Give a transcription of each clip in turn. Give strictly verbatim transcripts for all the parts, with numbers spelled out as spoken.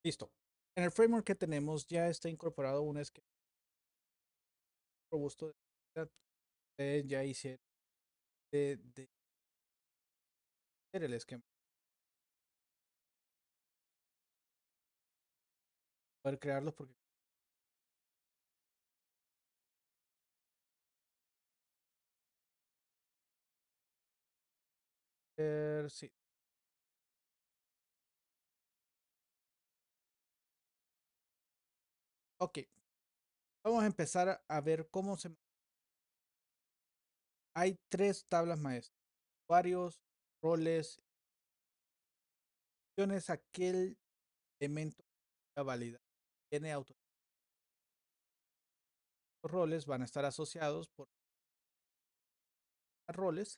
Listo. En el framework que tenemos ya está incorporado un esquema robusto de seguridad. Ustedes ya hicieron de, de hacer el esquema. Poder crearlos porque eh, sí. Ok. Vamos a empezar a ver cómo se. Hay tres tablas maestras. Usuarios, roles, es aquel elemento de validar. Tiene autorización. Los roles van a estar asociados por roles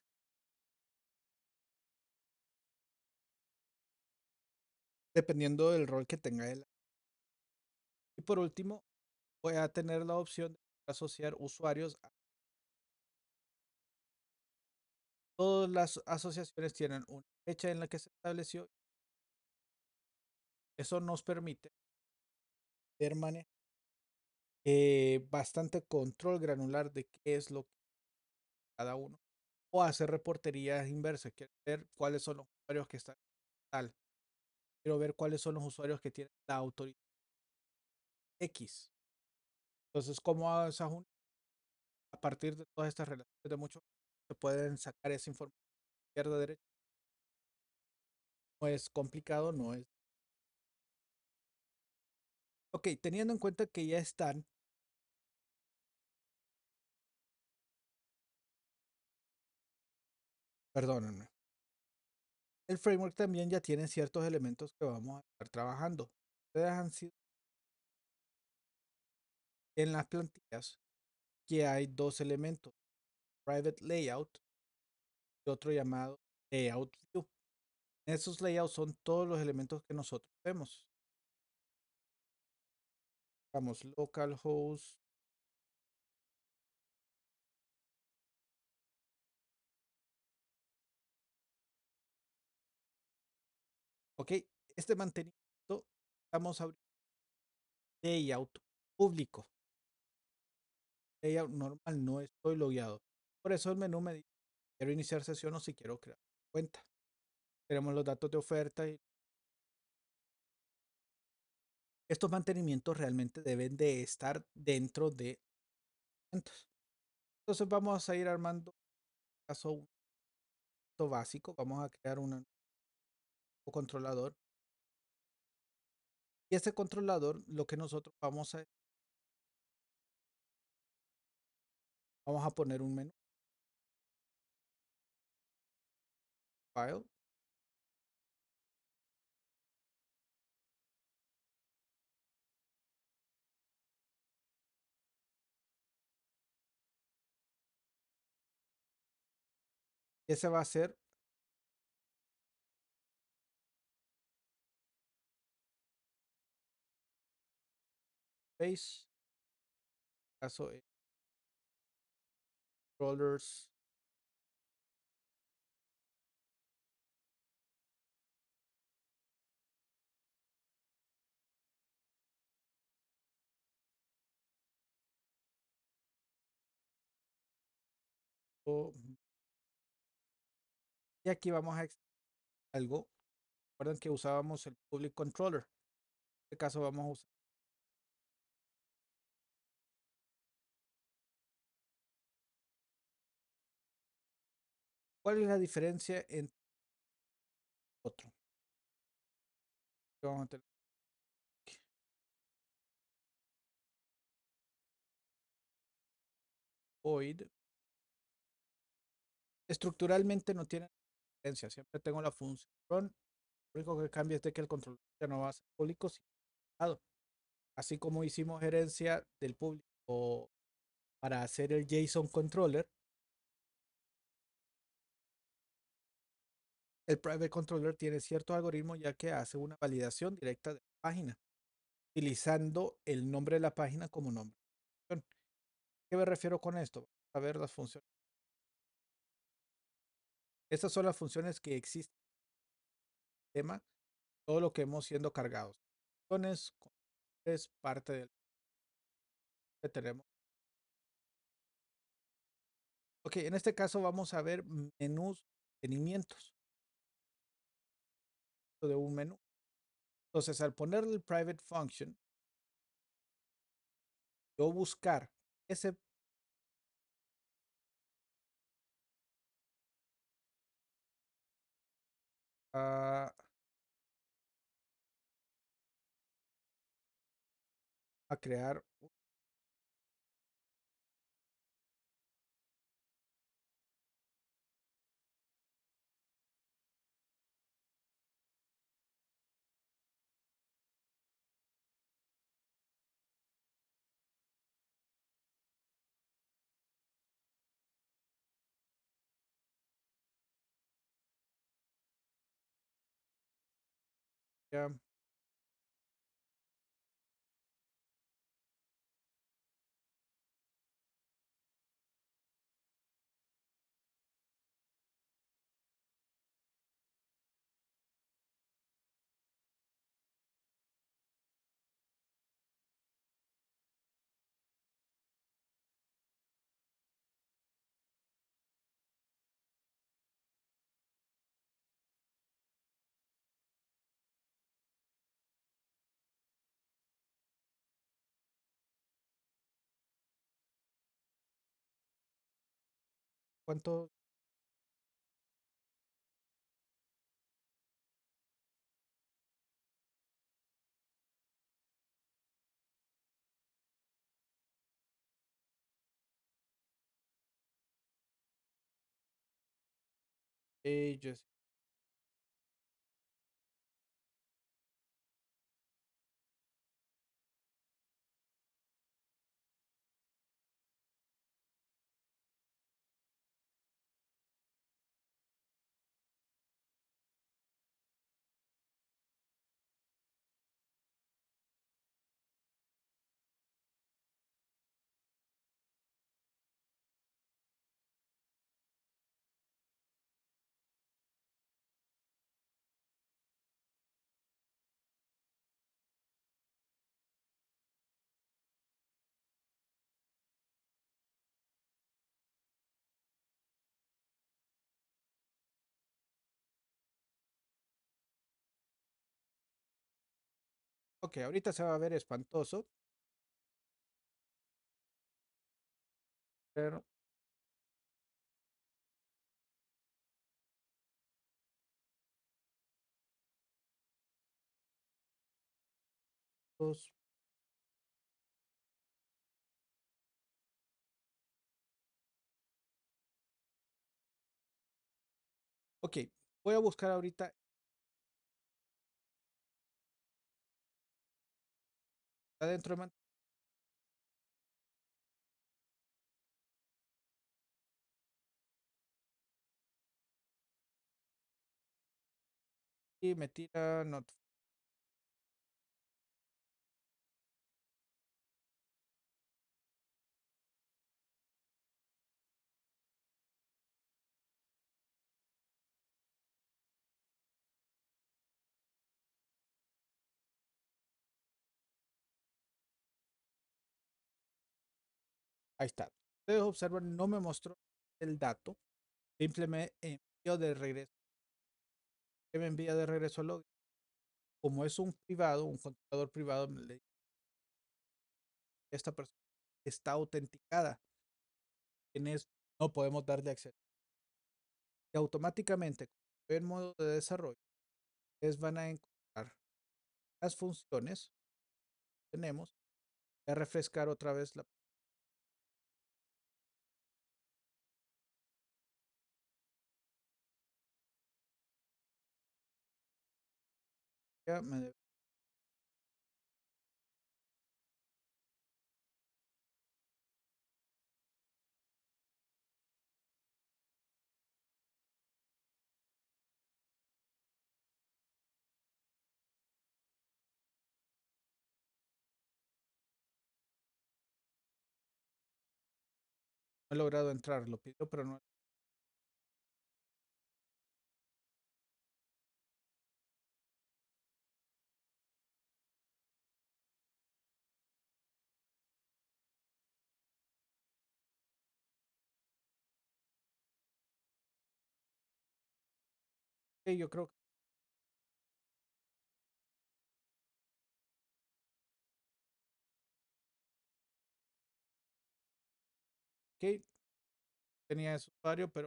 dependiendo del rol que tenga él. Y por último, voy a tener la opción de asociar usuarios. Todas las asociaciones tienen una fecha en la que se estableció. Eso nos permite tener manejar eh, bastante control granular de qué es lo que cada uno. O hacer reporterías inversas. Quiero ver cuáles son los usuarios que están tal. Quiero ver cuáles son los usuarios que tienen la autoridad X. Entonces, ¿cómo hago esa junta? A partir de todas estas relaciones de muchos, se pueden sacar esa información izquierda, derecha. No es complicado, no es. Ok, teniendo en cuenta que ya están, perdónenme, el framework también ya tiene ciertos elementos que vamos a estar trabajando. Ustedes han sido en las plantillas que hay dos elementos, private layout y otro llamado layout view. Esos layouts son todos los elementos que nosotros vemos. Vamos, localhost. Ok, este mantenimiento estamos abriendo layout público. Layout normal, no estoy logueado. Por eso el menú me dice quiero iniciar sesión o si quiero crear cuenta. Tenemos los datos de oferta y estos mantenimientos realmente deben de estar dentro de eventos. Entonces vamos a ir armando un caso básico. Vamos a crear un controlador. Y este controlador, lo que nosotros vamos a vamos a poner un menú file. Y ese va a ser base, caso de controllers. Y aquí vamos a algo. Recuerden que usábamos el public controller. En este caso vamos a usar. ¿Cuál es la diferencia entre otro? Vamos a tener void. Estructuralmente no tiene diferencia. Siempre tengo la función. Lo único que cambia es de que el controlador ya no va a ser público, sino privado. Así como hicimos gerencia del público para hacer el JSON controller, el private controller tiene cierto algoritmo ya que hace una validación directa de la página, utilizando el nombre de la página como nombre. ¿Qué me refiero con esto? A ver las funciones. Estas son las funciones que existen en el sistema, todo lo que hemos siendo cargados. funciones, es parte del que tenemos. Ok, en este caso vamos a ver menús, mantenimientos de un menú. Entonces, al ponerle el private function, yo buscar ese uh, a crear. Ya, ¿cuánto? Pages. Ok, ahorita se va a ver espantoso, pero pues, ok, voy a buscar ahorita adentro de man- y me tira not. Ahí está. Ustedes observan, no me mostró el dato, simplemente envío de regreso, que me envía de regreso al login. Como es un privado, un controlador privado, le- esta persona está autenticada, en es, no podemos darle acceso. Y automáticamente, en modo de desarrollo, ustedes van a encontrar las funciones que tenemos. Voy a refrescar otra vez la pantalla. Me he logrado entrar, lo pido, pero no. Sí, yo creo que tenía ese usuario, pero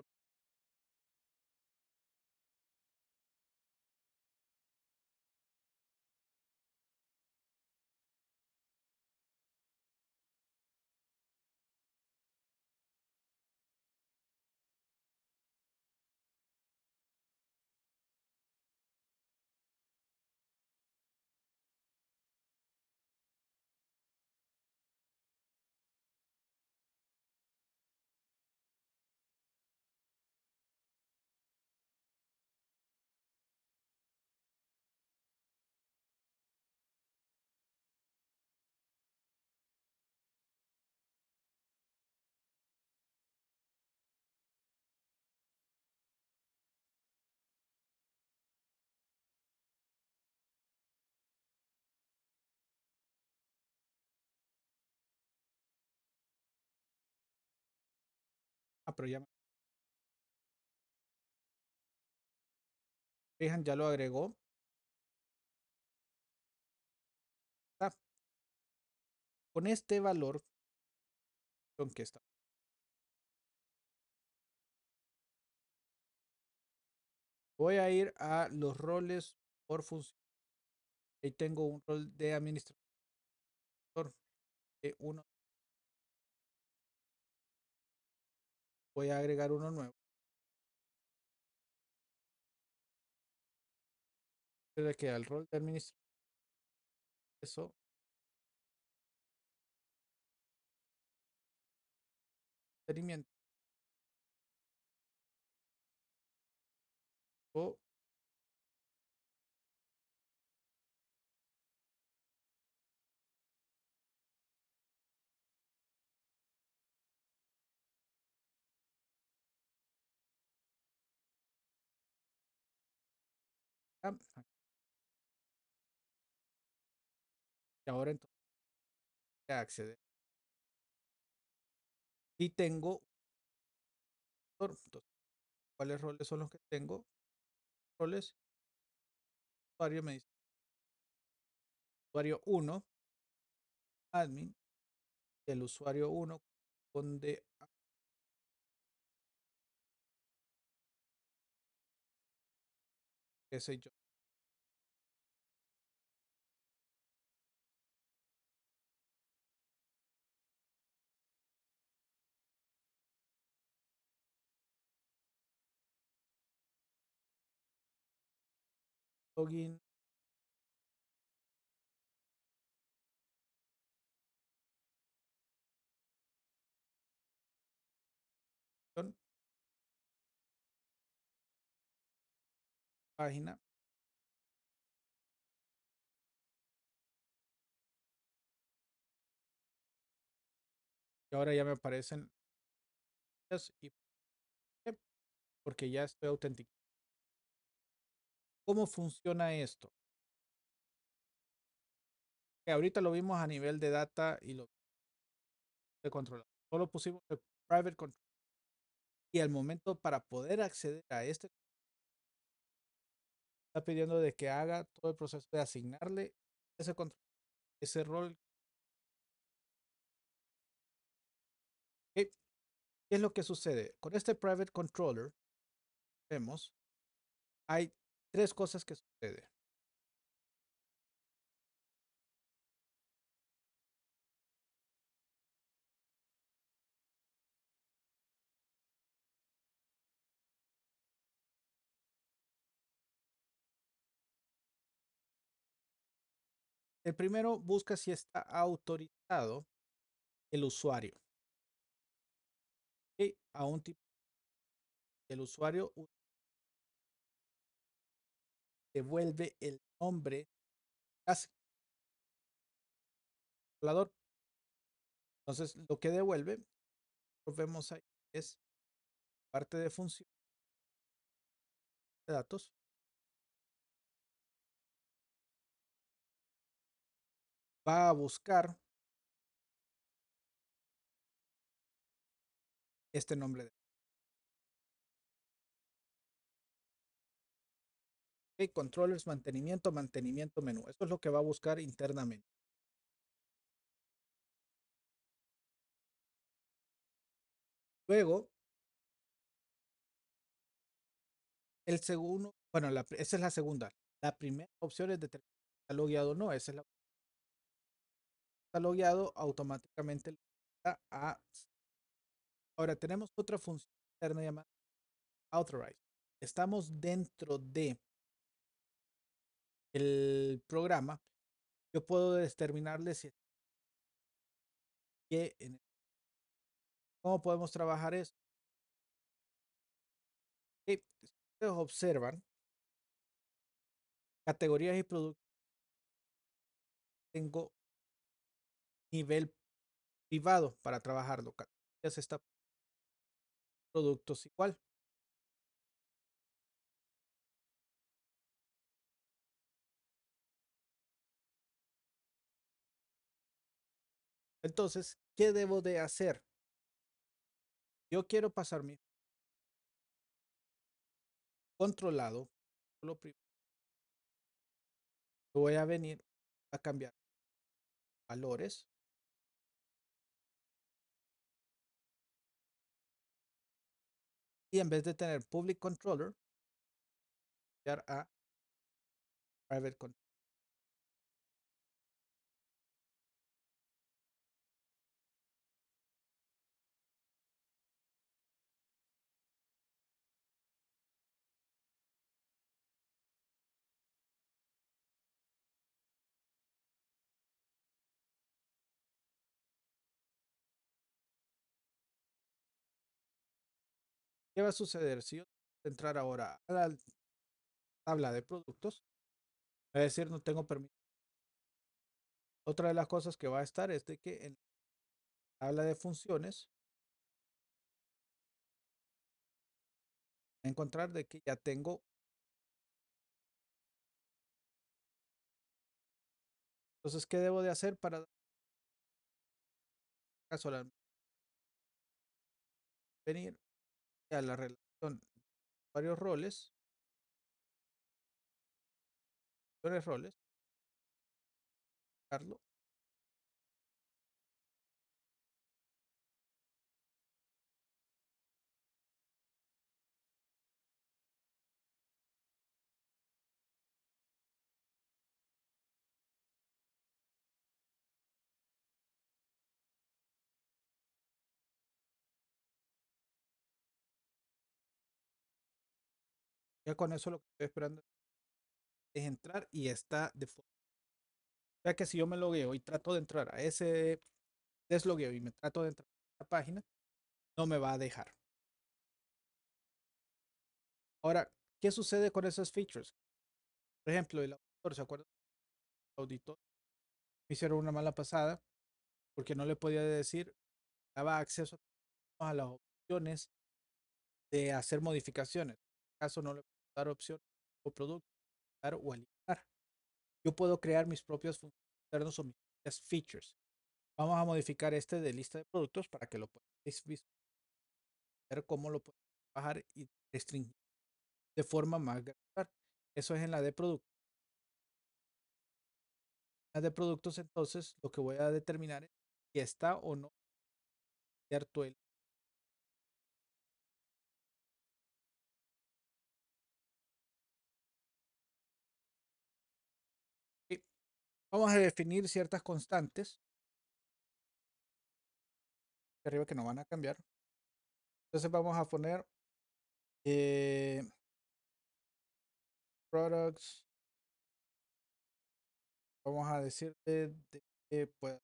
ah, pero ya Rehan ya lo agregó. Ah, con este valor con que está. Voy a ir a los roles por función. Ahí tengo un rol de administrador de uno. Voy a agregar uno nuevo. Le queda el rol de administrador. Eso, mantenimiento. O, ah, y ahora entonces voy a acceder. Y tengo, entonces, ¿cuáles roles son los que tengo? Roles, usuario me dice, usuario uno, admin, y el usuario uno, donde, qué sé yo, login, página, y ahora ya me aparecen y porque ya estoy autenticado. ¿Cómo funciona esto? Que ahorita lo vimos a nivel de data y lo de controlado. Solo pusimos el private control. Y al momento para poder acceder a este, está pidiendo de que haga todo el proceso de asignarle ese control, ese rol. ¿Qué es lo que sucede? Con este private controller, vemos, hay tres cosas que suceden. El primero busca si está autorizado el usuario. Y a un tipo, el usuario devuelve el nombre calculador. Entonces, lo que devuelve, lo vemos ahí, es parte de función de datos. Va a buscar este nombre. De, Ok, controllers, mantenimiento, mantenimiento, menú. Eso es lo que va a buscar internamente. Luego, el segundo, bueno, la, esa es la segunda. La primera opción es determinar si está logueado o no. Esa es la está logueado, automáticamente le da a. Ahora tenemos otra función interna llamada authorize. Estamos dentro de el programa. Yo puedo determinarle si que en- cómo podemos trabajar eso. Ok, si ustedes observan categorías y productos. Tengo nivel privado para trabajarlo. Categorías está productos igual. Entonces, ¿qué debo de hacer? Yo quiero pasar mi controlado. Lo primero, voy a venir a cambiar valores y en vez de tener public controller, cambiar a private controller. ¿Qué va a suceder si yo entrar ahora a la tabla de productos? Va a decir no tengo permiso. Otra de las cosas que va a estar es de que en la tabla de funciones encontrar de que ya tengo. Entonces, ¿qué debo de hacer para dar caso a venir a la relación de varios roles, varios roles, Carlos, ya con eso lo que estoy esperando es entrar y está de forma. O sea que si yo me logueo y trato de entrar a ese deslogueo y me trato de entrar a la página, no me va a dejar. Ahora, ¿qué sucede con esas features? Por ejemplo, el auditor, ¿se acuerdan? El auditor me hicieron una mala pasada porque no le podía decir, daba acceso a las opciones de hacer modificaciones. En este caso, no le puedo dar opción o producto, dar o eliminar. Yo puedo crear mis propios funciones internos o mis propias features. Vamos a modificar este de lista de productos para que lo podáis ver cómo lo podemos bajar y restringir de forma más granular. Eso es en la de productos. En la de productos, entonces, lo que voy a determinar es si está o no cierto el. Sí. Vamos a definir ciertas constantes de arriba que no van a cambiar. Entonces vamos a poner eh, products. Vamos a decir de, de, de, pues,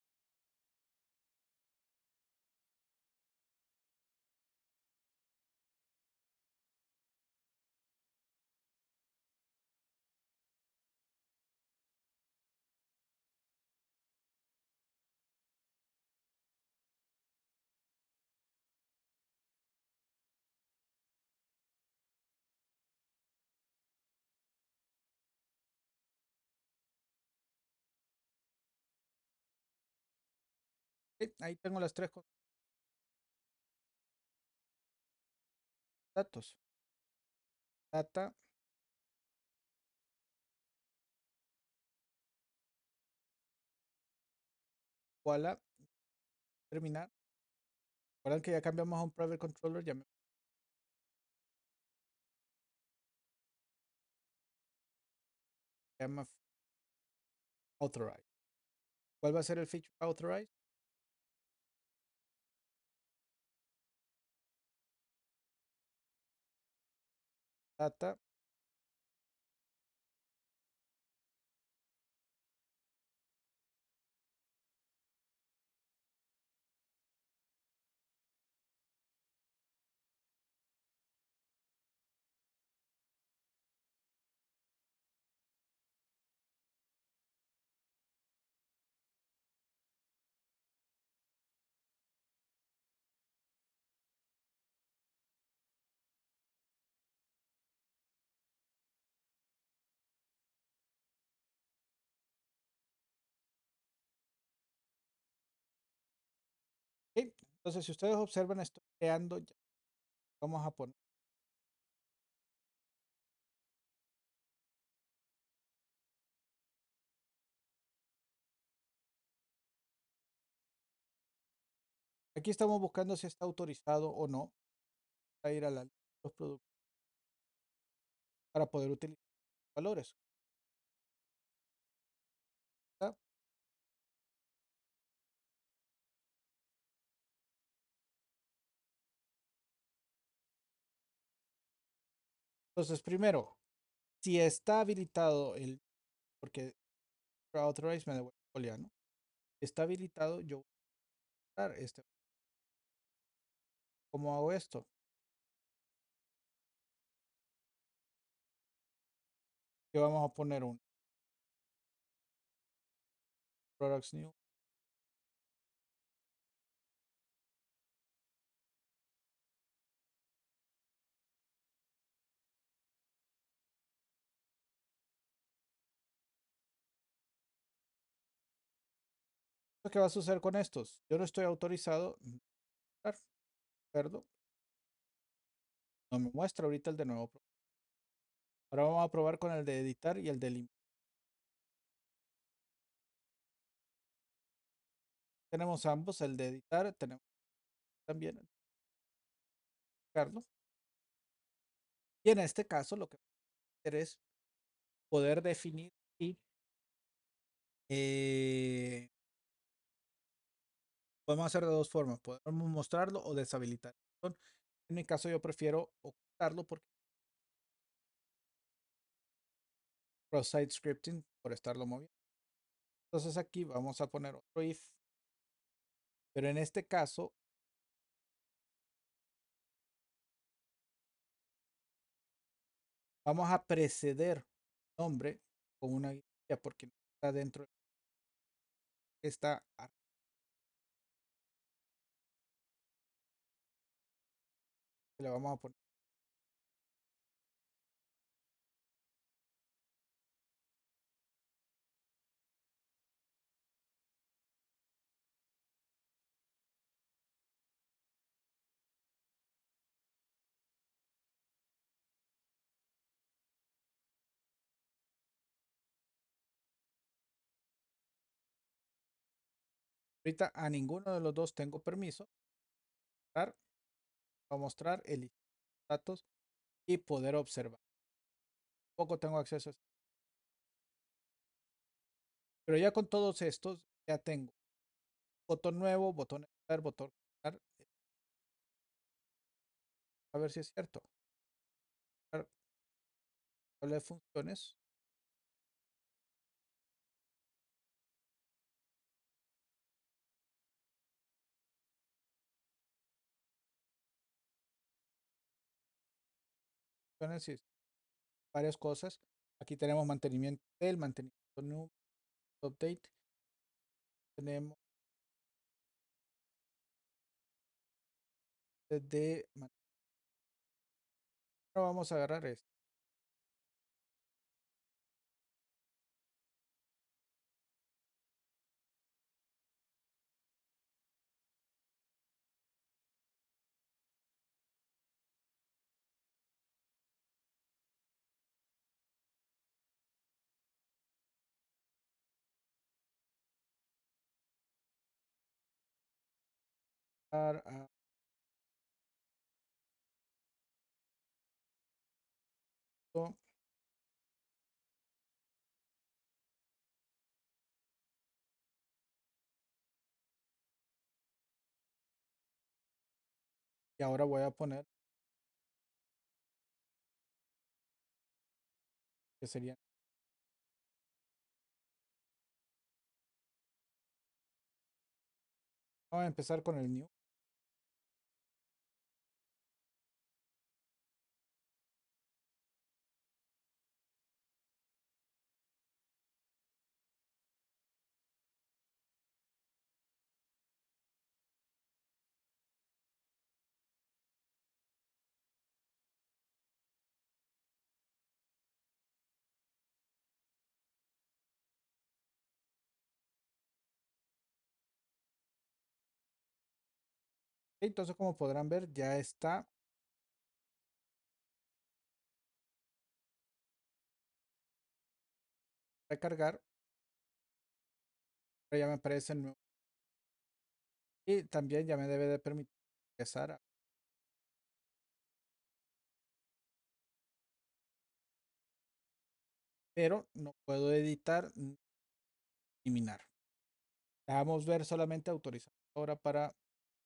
sí, ahí tengo las tres datos. Data, igual a terminar. Recuerdan que ya cambiamos a un private controller, ya me llama authorize. ¿Cuál va a ser el feature authorize? Data. ¿Ok? Entonces, si ustedes observan, estoy creando, ya. Vamos a poner. Aquí estamos buscando si está autorizado o no a ir a la lista de los productos para poder utilizar los valores. ¿Está? Entonces, primero, si está habilitado el, porque authorize me devuelve booleano, está habilitado, yo voy a dar este. ¿Cómo hago esto? Que vamos a poner un products new. ¿Qué va a suceder con estos? Yo no estoy autorizado. ¿Cerdo? No me muestra ahorita el de nuevo. Ahora vamos a probar con el de editar y el de limpiar. Tenemos ambos, el de editar, tenemos también el de limpiarlo. Y en este caso lo que vamos a hacer es poder definir y eh, podemos hacer de dos formas. Podemos mostrarlo o deshabilitar. En mi caso yo prefiero ocultarlo porque cross-site scripting por estarlo moviendo. Entonces aquí vamos a poner otro if. Pero en este caso vamos a preceder el nombre con una guía porque no está dentro. Está le vamos a poner. Ahorita a ninguno de los dos tengo permiso. Voy a mostrar el datos y poder observar. Poco tengo acceso a esto. Pero ya con todos estos ya tengo botón nuevo, botón editar, botón editar. A ver si es cierto. Tabla de funciones. Funciones y varias cosas. Aquí tenemos mantenimiento del mantenimiento new, update. Tenemos de. Ahora vamos a agarrar esto. a- y ahora voy a poner que sería, vamos a empezar con el new. Entonces, como podrán ver, ya está recargar. Pero ya me aparece el nuevo. Y también ya me debe de permitir empezar a, pero no puedo editar ni eliminar. Dejamos ver solamente autorizar ahora para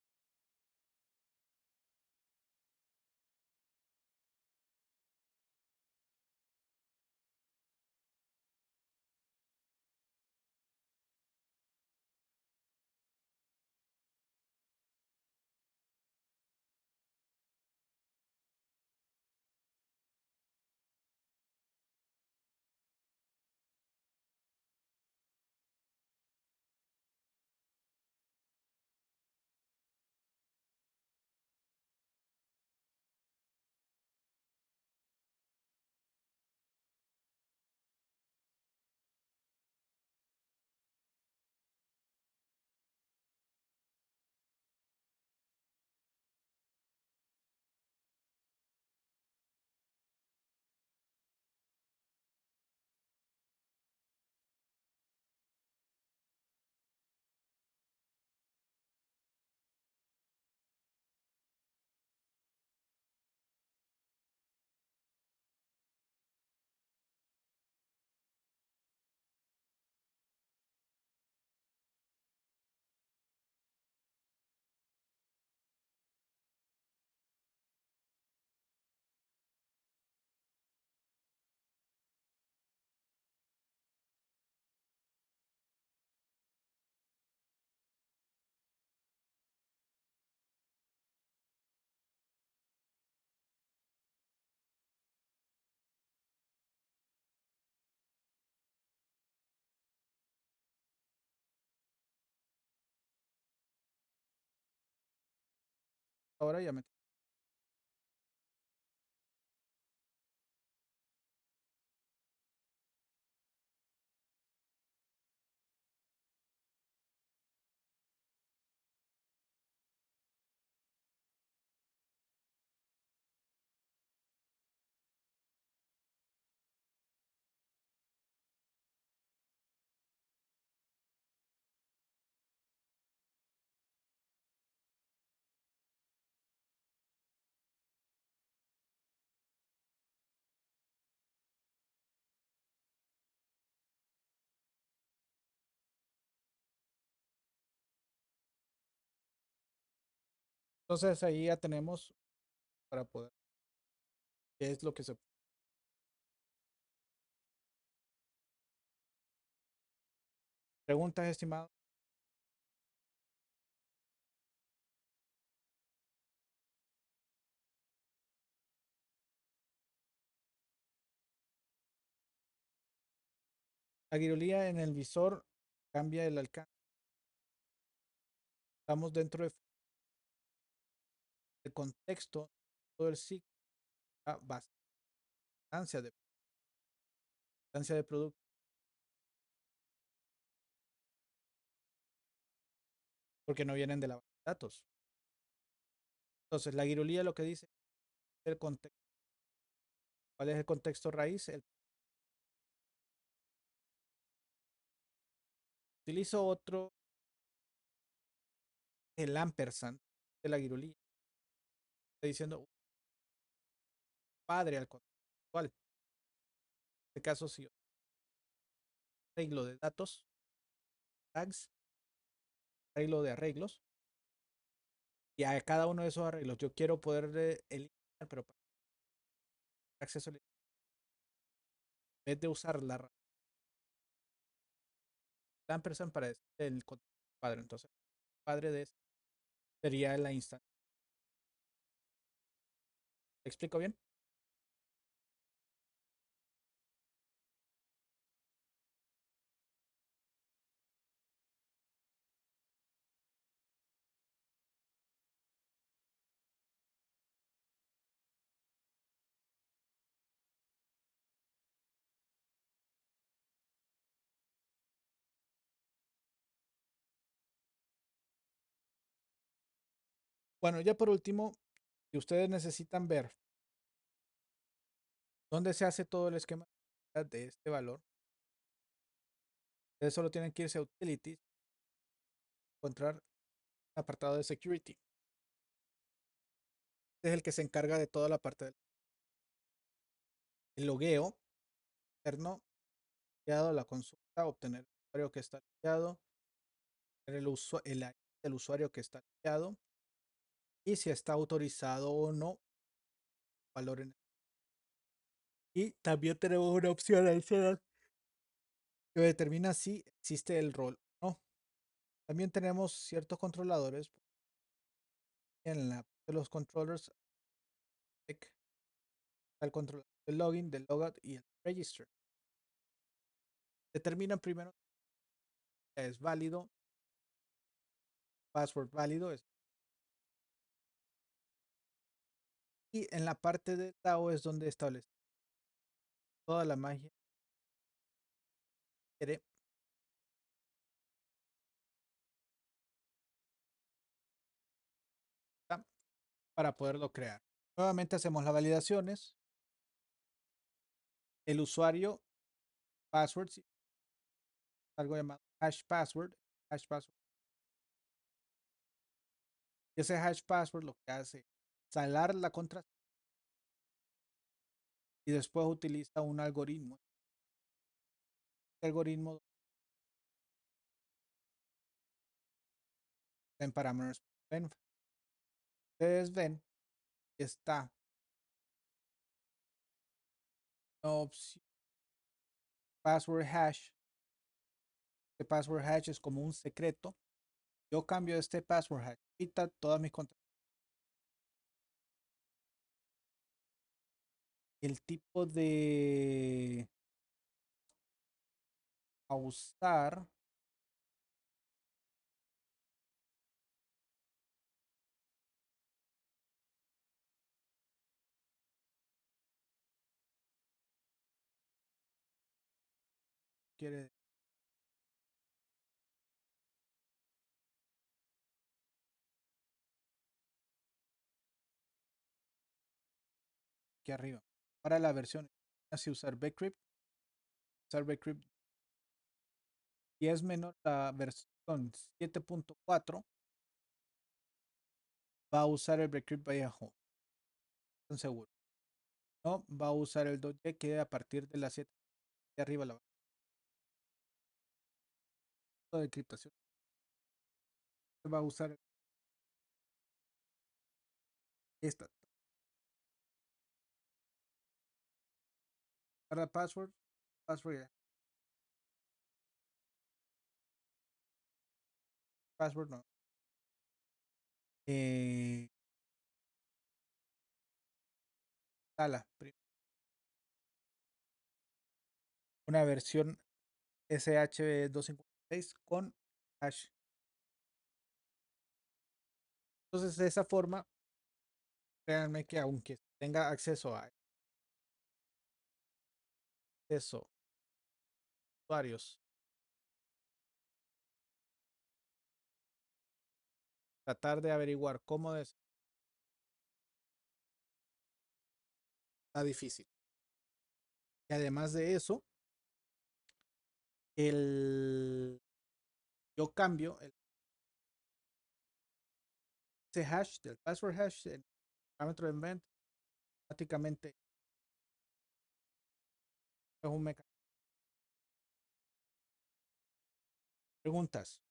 ahora ya me. Entonces ahí ya tenemos para poder, qué es lo que se preguntas, estimado. La guirolía en el visor cambia el alcance. Estamos dentro de el contexto, todo el ciclo, bastancia de, bastancia de producto, porque no vienen de la base de datos. Entonces, la guirolía lo que dice es el contexto. ¿Cuál es el contexto raíz? El, utilizo otro, el ampersand. de la guirulilla. Está diciendo padre al contextual. En este caso, si yo arreglo de datos, tags, arreglo de arreglos, y a cada uno de esos arreglos yo quiero poder eh, eliminar, pero para acceso en vez de usar la ampersand para decir el padre, entonces el padre de este sería la instancia. ¿Te explico bien? Bueno, ya por último, si ustedes necesitan ver dónde se hace todo el esquema de este valor, ustedes solo tienen que irse a Utilities, encontrar el apartado de Security. Este es el que se encarga de toda la parte del logueo interno, la consulta, obtener el usuario que está logueado, el, usu el, el usuario que está logueado y si está autorizado o no valor en el. Y también tenemos una opción adicional que determina si existe el rol o no. También tenemos ciertos controladores en la de los controllers, el control del login, del logout y el register. Determinan primero si es válido, password válido es. Y en la parte de D A O es donde establece toda la magia quiere para poderlo crear. Nuevamente hacemos las validaciones. El usuario, password, algo llamado hash password, hash password. Y ese hash password lo que hace es salar la contraseña y después utiliza un algoritmo. El algoritmo en parámetros. Ustedes ven que está la opción password hash. Este password hash es como un secreto. Yo cambio este password hash. Quita todas mis contraseñas. El tipo de a usar quiere aquí arriba. Para la versión, así usar bcrypt, usar bcrypt y es menor la versión siete punto cuatro, va a usar el bcrypt by default. Están seguros. No, va a usar el dos G que a partir de la siete de arriba la de encriptación. Va a usar esta. Para password, password, password no. Eh, Tala, una versión S H doscientos cincuenta y seis con hash. Entonces, de esa forma, créanme que aunque tenga acceso a eso, usuarios, tratar de averiguar cómo es está difícil. Y además de eso, el yo cambio el ese hash del password hash, el parámetro de event, automáticamente es un mecanismo. Preguntas.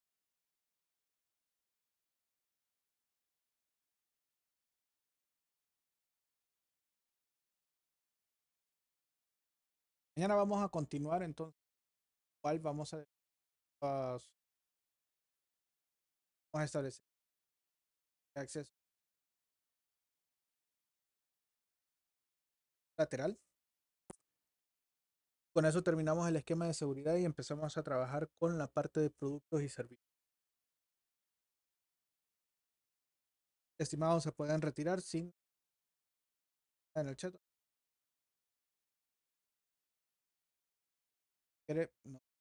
Mañana vamos a continuar entonces. ¿Cuál vamos a, vamos a establecer acceso lateral? Con eso terminamos el esquema de seguridad y empezamos a trabajar con la parte de productos y servicios. Estimados, se pueden retirar sin en el chat. ¿Quiere? No.